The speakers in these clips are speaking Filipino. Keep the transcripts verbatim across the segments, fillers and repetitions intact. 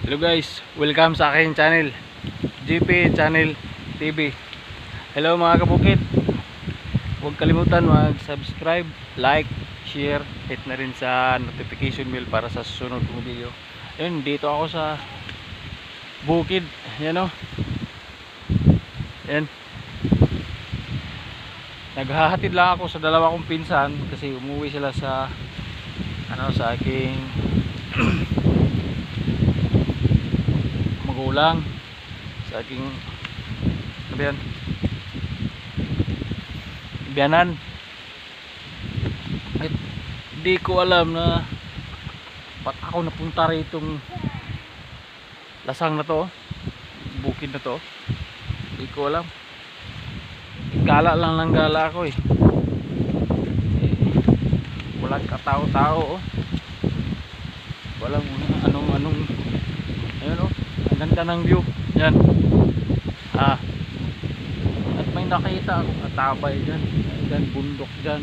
Hello guys, welcome sa aking channel, G P Channel T V. Hello mga kabukid. Huwag kalimutan mag-subscribe, like, share, hit na rin sa notification bell para sa susunod kong video. Ayun, dito ako sa bukid. Yan o. Yan. Naghahatid lang ako sa dalawa kong pinsan kasi umuwi sila sa ano sa aking magulang, sa aking sabihan biyanan. At di ko alam na ba't ako napunta ritong lasang na to, bukid na to. Di ko alam, gala lang ng gala ako eh, eh walang katao-tao oh. Walang anong anong ayun oh, ang ganda ng view yan. Ah, at may nakita akong katabay dyan, dyan bundok dyan.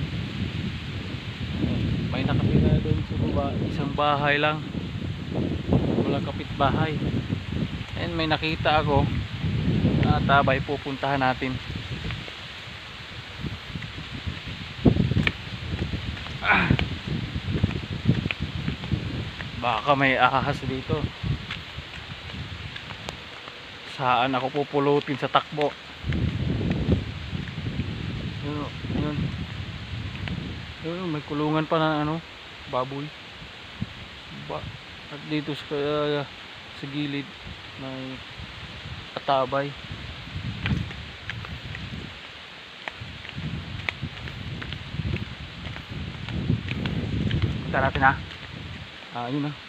May nakapila doon sa baba, isang bahay lang, walang kapitbahay. And may nakita ako na tabay, pupuntahan natin. Ah, baka may ahas dito. Saan ako pupulutin sa takbo? Yun, yun. Yun, may kulungan pa na ano, baboy. Ba, at dito sa, uh, sa gilid may katabay. Punta natin ha. Ah, yun na.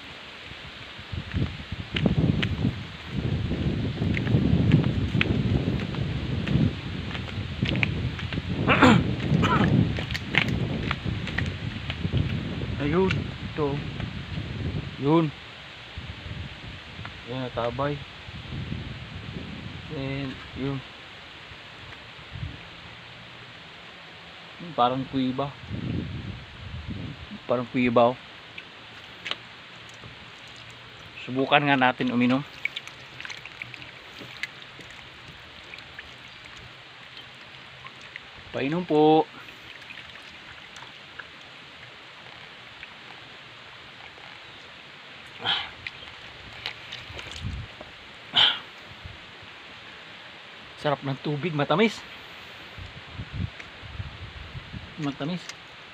Ayun, ito. Yun. Yan, natabay. And yun. Parang kuiba. Parang kuiba oh. Subukan nga natin uminom. Painom po. Sarap ng tubig, matamis. Matamis.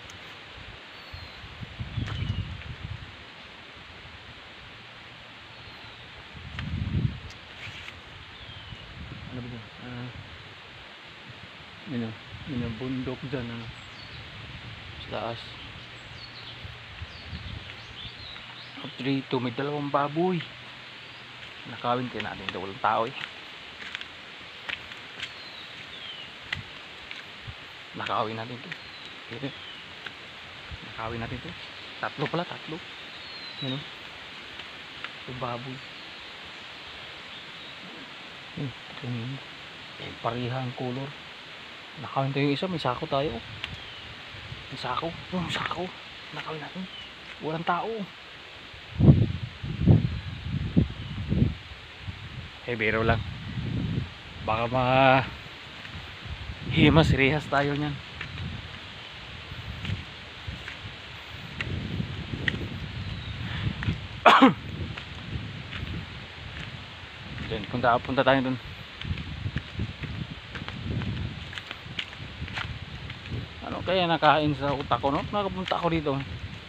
Ano ba 'yan? Ah. Ano, ano bundok diyan ah. Sa taas. At dito may dalawang baboy. Nakawin kayo natin daw, walang tao eh. Nakawin natin ito. Ito. Nakawin natin ito. Tatlo pala, tatlo. Ano? Ito baboy. Hmm, ito yun. Eh, pariha ang color. Nakawin tayo yung isa, may sako tayo. May sako. Oh, may sako. Nakawin natin. Walang tao. Eh, biro lang. Baka ma himas rehas tayo niyan. Then punta punta tayo dun. Ano kaya nakain sa utak ko no? Nakapunta ako dito.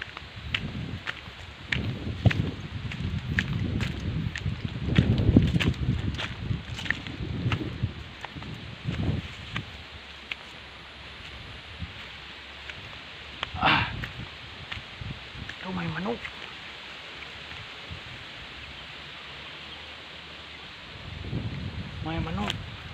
Ah, ito may manok. May manok.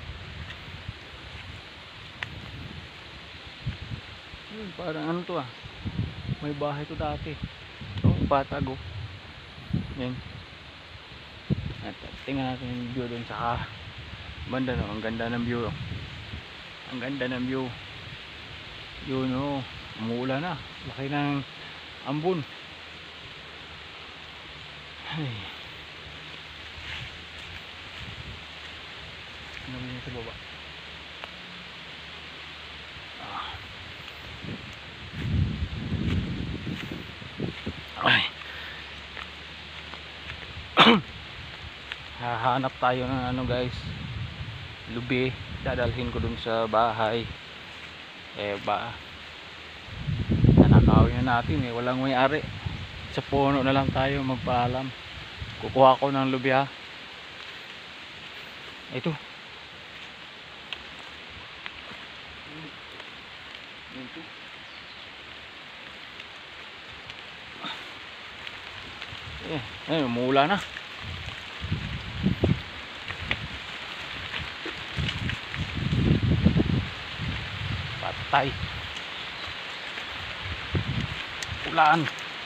Hmm, parang ano to ah. May bahay to dati. Ito, Batago. Yan. At tingnan natin yung view doon sa banda no. Ang ganda ng view. Ang ganda ng view. Yun o. Umuulan na. Laki ng ambon. Ay. Namin niya sa baba. Ah. Ay. Hahanap tayo ng ano guys, lubi. Dadalhin ko dun sa bahay. Eh ba, nanakawin na natin eh, walang may-ari. Sa puno na lang tayo magpaalam. Kukuha ko ng lubi ha. Ito. Ito. Eh, eh umuulan na. Patay. Ulan.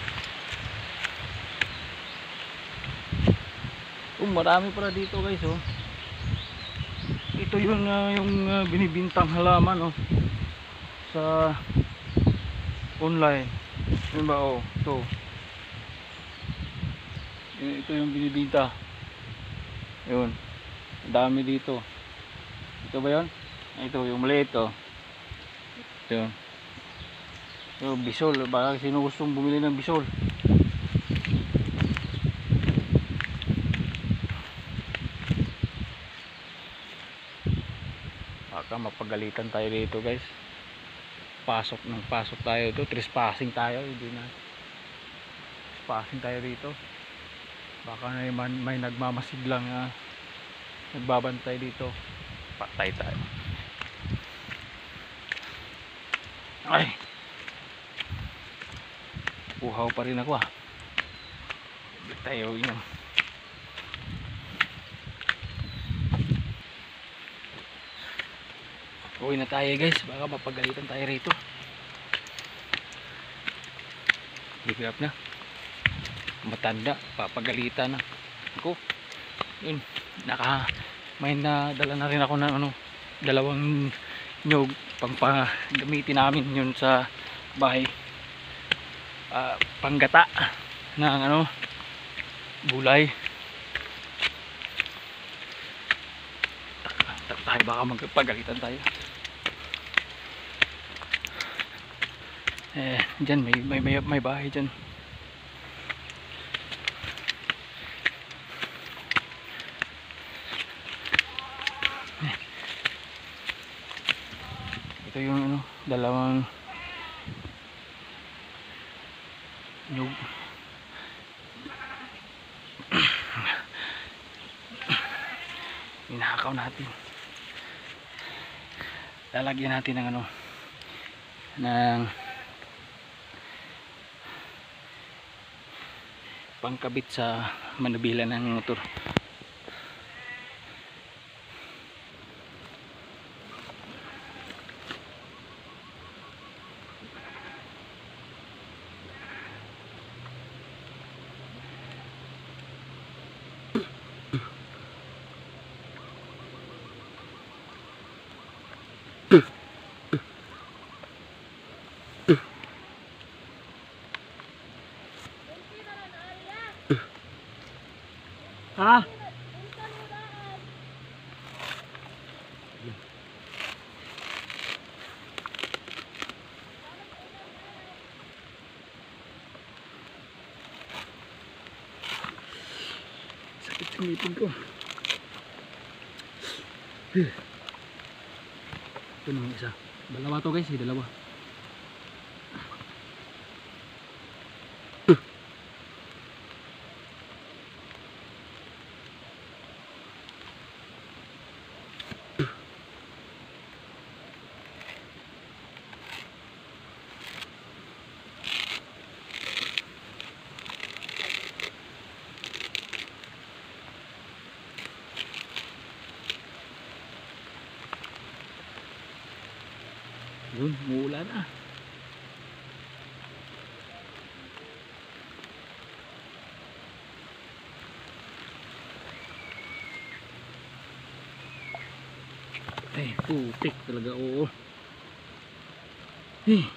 Oh, marami pala dito guys oh. Ito yung uh, yung uh, binibintang halaman oh sa online. Yun ba oh, ito. Ito yung binibinta. Yun. Dami dito. Ito ba 'yon? Ito yung maliit oh. Yun. Yung bisol, baka sino gustong bumili ng bisol. Baka mapagalitan tayo dito guys. Pasok ng pasok tayo dito, trespassing tayo, hindi na. Trespassing tayo dito. Baka may, may nagmamasiglang uh, nagbabantay dito. Patay tayo. Ay. Uhaw pa rin ako ah. Hindi tayo yun. Uwi na tayo guys, baka mapagalitan tayo rito. Hirap na. Matanda, papagalitan na. Ako, yun, naka, may nadala na rin ako ng ano, dalawang nyog, pang gamitin namin yun sa bahay. Uh, panggata ng ano, gulay. Tak tayo, baka magpagalitan tayo. Eh, dyan may, may, may, may bahay dyan. Eh. Ito yung ano, dalawang nyug. Ninakaw natin. Lalagyan natin ng ano, ng pangkabit sa manubila ng motor. Ha? Sakit sa ngipin ko. Ito naman isa. Dalawa to guys, eh, dalawa. Yun, mula na. Eh, putik talaga, oo. Eh.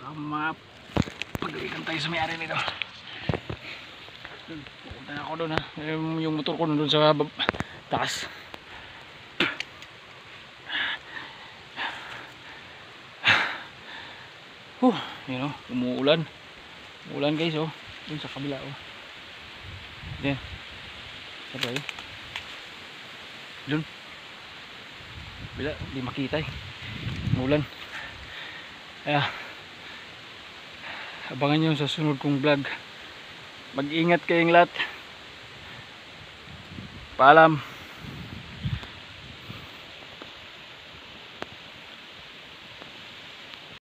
baka mapagalitan tayo sa may-ari nito. Pupunta na ako doon ha, yung, yung motor ko doon sa bab taas. Huh, you know, umuulan. Umuulan guys oh, doon sa kabila oh. Yan. Sabay. Doon. Bila, di makita eh. Umuulan. Kaya abangan nyo sa sunod kong vlog. Mag-ingat kayong lahat. Paalam.